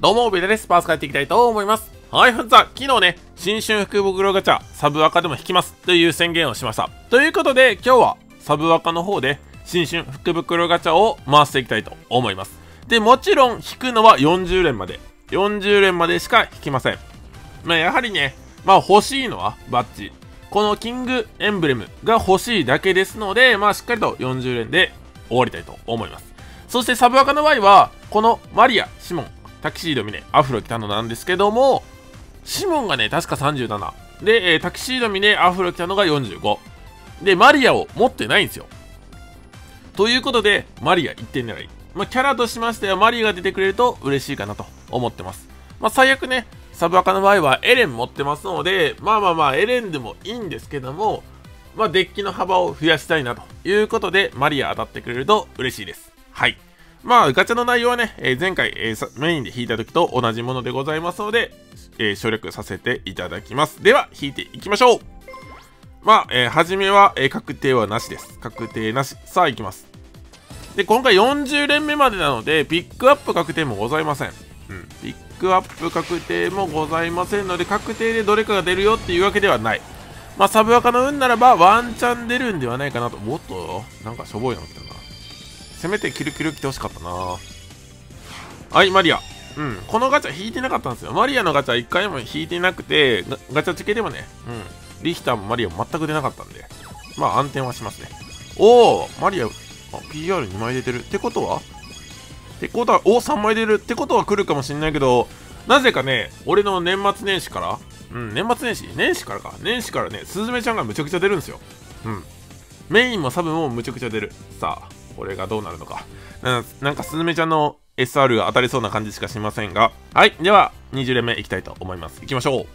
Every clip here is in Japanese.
どうも、ベタです。パース変えていきたいと思います。はい、本日は昨日ね、新春福袋ガチャ、サブアカでも引きますという宣言をしました。ということで、今日はサブアカの方で新春福袋ガチャを回していきたいと思います。で、もちろん引くのは40連まで。40連までしか引きません。やはりね、欲しいのはバッジ。このキングエンブレムが欲しいだけですので、しっかりと40連で終わりたいと思います。そしてサブアカの場合は、このマリア、シモン、タキシードミネ、アフロ来たのなんですけども、シモンがね、確か37。で、タキシードミネ、アフロ来たのが45。で、マリアを持ってないんですよ。ということで、マリア1点狙い。キャラとしましては、マリアが出てくれると嬉しいかなと思ってます。最悪ね、サブアカの場合はエレン持ってますので、エレンでもいいんですけども、デッキの幅を増やしたいなということで、マリア当たってくれると嬉しいです。はい。ガチャの内容はね、前回、メインで引いた時と同じものでございますので、省略させていただきます。では、引いていきましょう。初めは、確定はなしです。確定なし。さあ、いきます。で、今回40連目までなので、ピックアップ確定もございません。ピックアップ確定もございませんので、確定でどれかが出るよっていうわけではない。サブアカの運ならば、ワンチャン出るんではないかなと。もっと、なんかしょぼいの来たな。せめてキルキル来てほしかったな。はい、マリア。このガチャ引いてなかったんですよ。マリアのガチャ1回も引いてなくて、ガチャチケでもね、リヒターもマリアも全く出なかったんで、暗転はしますね。マリア、PR2 枚出てる。ってことは、3枚出る。ってことは来るかもしんないけど、なぜかね、俺の年末年始から、年始からね、スズメちゃんがむちゃくちゃ出るんですよ。メインもサブもむちゃくちゃ出る。さあ、これがどうなるのか。なんかスズメちゃんの SR が当たりそうな感じしかしませんが。はい。では、20連目いきたいと思います。いきましょう。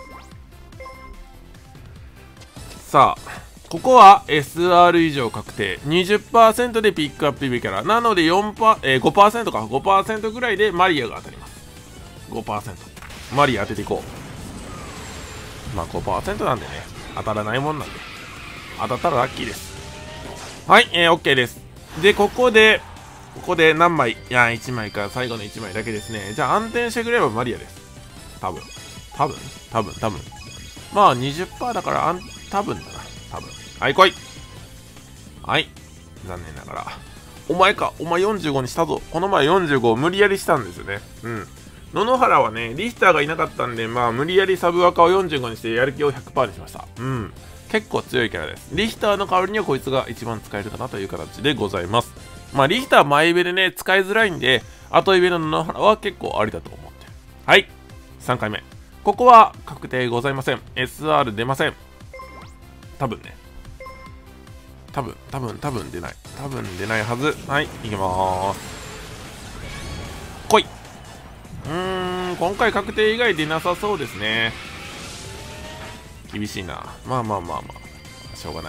さあ、ここは SR 以上確定。20% でピックアップ指キャラ。なので5% か。5% ぐらいでマリアが当たります。5%。マリア当てていこう。5% なんでね。当たらないもんなんで。当たったらラッキーです。はい、OK です。で、ここで何枚？いや、1枚か、最後の1枚だけですね。じゃあ、暗転してくれればマリアです。多分。20% だから、多分だな。多分。はい、来い。はい。残念ながら。お前45にしたぞ。この前45を無理やりしたんですよね。野々原はね、リヒターがいなかったんで、無理やりサブアカを45にしてやる気を 100% にしました。結構強いキャラです。リヒターの代わりにはこいつが一番使えるかなという形でございます。リヒター前上でね、使いづらいんで、後上の野々原は結構ありだと思ってる。はい。3回目。ここは確定ございません。SR 出ません。多分ね。多分出ない。多分出ないはず。はい、いきまーす。来い。今回確定以外出なさそうですね。厳しいな。しょうがない。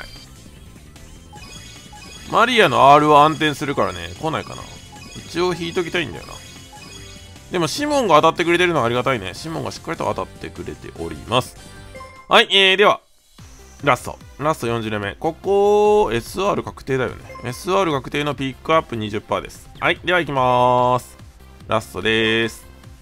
マリアの R は暗転するからね、来ないかな。一応引いときたいんだよな。でもシモンが当たってくれてるのはありがたいね。シモンがしっかりと当たってくれております。はい、では、ラスト40連目。ここ、SR 確定だよね。SR 確定のピックアップ 20% です。はい、では行きまーす。ラストでーす。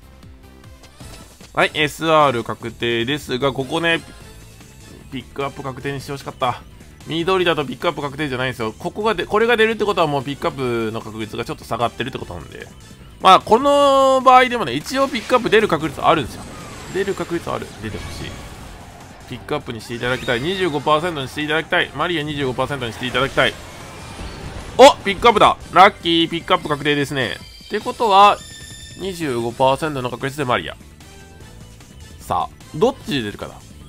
はい、SR 確定ですが、ここね、ピックアップ確定にしてほしかった。緑だとピックアップ確定じゃないんですよ。これが出るってことはもうピックアップの確率がちょっと下がってるってことなんで。この場合でもね、一応ピックアップ出る確率あるんですよ。出る確率ある。出てほしい。ピックアップにしていただきたい。25% にしていただきたい。マリア 25% にしていただきたい。お、ピックアップだ。ラッキー、ピックアップ確定ですね。ってことは、25% の確率でマリア。さあ、どっちで出るかだ。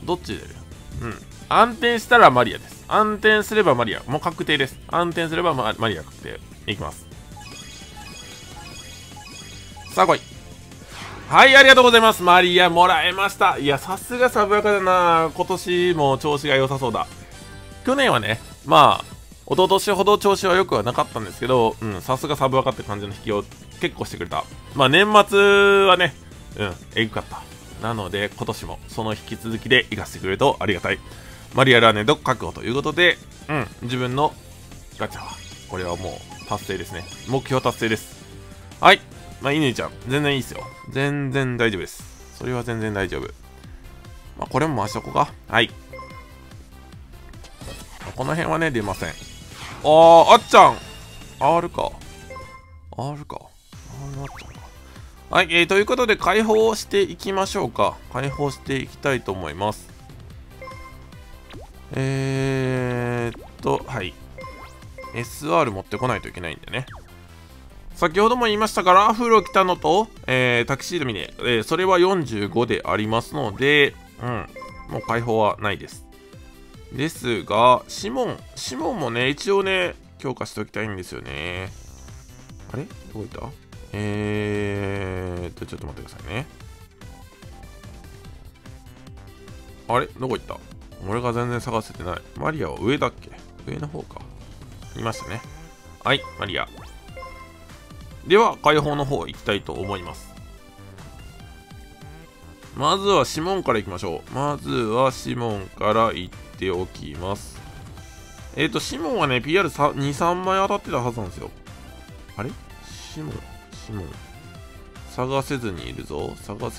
暗転したらマリアです。暗転すればマリア。もう確定です。暗転すればマリア確定。いきます。さあ来い。はい、ありがとうございます。マリアもらえました。いや、さすがサブアカだな。今年も調子が良さそうだ。去年はね、一昨年ほど調子は良くはなかったんですけど、さすがサブアカって感じの引きを結構してくれた。年末はね、エグかった。なので、今年もその引き続きで行かせてくれるとありがたい。マリアラーネド確保ということで、自分のガチャは、これはもう達成ですね。目標達成です。はい。 まあ、犬ちゃん、全然いいですよ。全然大丈夫です。それは全然大丈夫。まあ、これも回しとこうか。はい。この辺はね、出ません。あっちゃん !R か。R か。R あっちゃんか。はい、ということで、解放していきましょうか。解放していきたいと思います。はい。SR 持ってこないといけないんでね。先ほども言いましたが、ラフルを着たのと、タキシードミネ、それは45でありますので、もう解放はないです。ですが、シモンもね、一応ね、強化しておきたいんですよね。あれどこ行った？ちょっと待ってくださいね。あれどこ行った？俺が全然探せてない。マリアは上だっけ？上の方か。いましたね。はい、マリア。では、解放の方行きたいと思います。まずはシモンから行きましょう。まずはシモンから行っておきます。シモンはね、PR2、3枚当たってたはずなんですよ。あれシモン。探せずにいるぞ。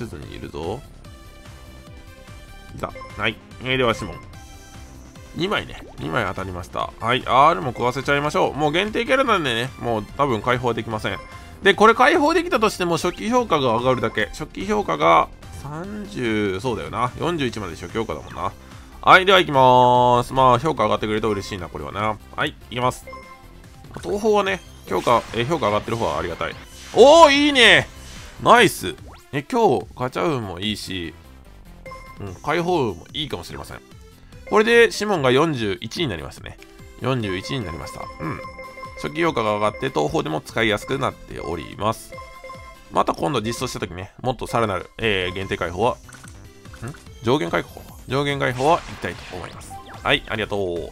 いた。はい。ではシモン。2枚ね。2枚当たりました。はい。R も食わせちゃいましょう。もう限定キャラなんでね、もう多分解放できません。で、これ解放できたとしても初期評価が上がるだけ。初期評価が30、そうだよな。41まで初期評価だもんな。はい。では行きまーす。まあ、評価上がってくれると嬉しいな、これはな。はい。行きます。東方はね、評価上がってる方はありがたい。おー、いいねナイス。今日、ガチャ運もいいし、解放運もいいかもしれません。これでシモンが41になりましたね。41になりました。初期評価が上がって東方でも使いやすくなっております。また今度実装した時ね、もっとさらなる、限定解放は、上限解放は行きたいと思います。はい、ありがとう。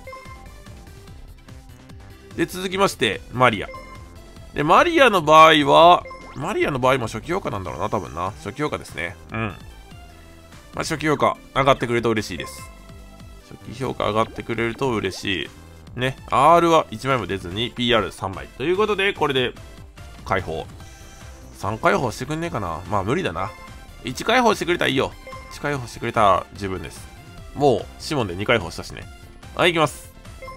で、続きまして、マリア。で、マリアの場合も初期評価なんだろうな、多分な。初期評価ですね。まあ、初期評価上がってくれると嬉しいです。初期評価上がってくれると嬉しい。ね、R は1枚も出ずに PR3 枚。ということで、これで解放。3解放してくんねえかな。まあ無理だな。1解放してくれたらいいよ。1解放してくれたら十分です。もう、シモンで2解放したしね。はい、行きます。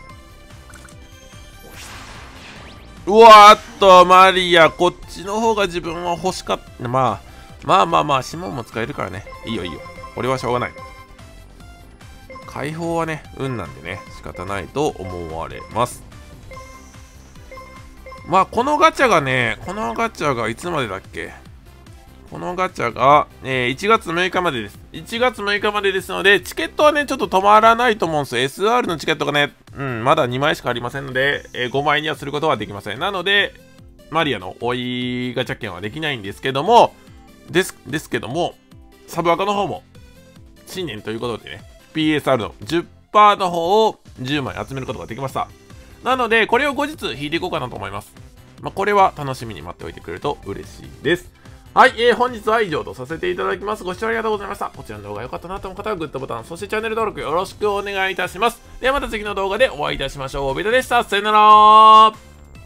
うわーっと、マリア、こっちの方が自分は欲しかった。まあ、シモンも使えるからね。いいよ。これはしょうがない。解放はね、運なんでね、仕方ないと思われます。まあ、このガチャがいつまでだっけ？このガチャが、1月6日までです。1月6日までですので、チケットはね、ちょっと止まらないと思うんですよ。SR のチケットがね、まだ2枚しかありませんので、5枚にはすることはできません。なので、マリアの追いガチャ券はできないんですけども、サブアカの方も、新年ということでね、PSR の 10% の方を10枚集めることができました。なので、これを後日引いていこうかなと思います。まあ、これは楽しみに待っておいてくれると嬉しいです。はい、本日は以上とさせていただきます。ご視聴ありがとうございました。こちらの動画良かったなと思う方はグッドボタン、そしてチャンネル登録よろしくお願いいたします。ではまた次の動画でお会いいたしましょう。ベタでした。さよなら。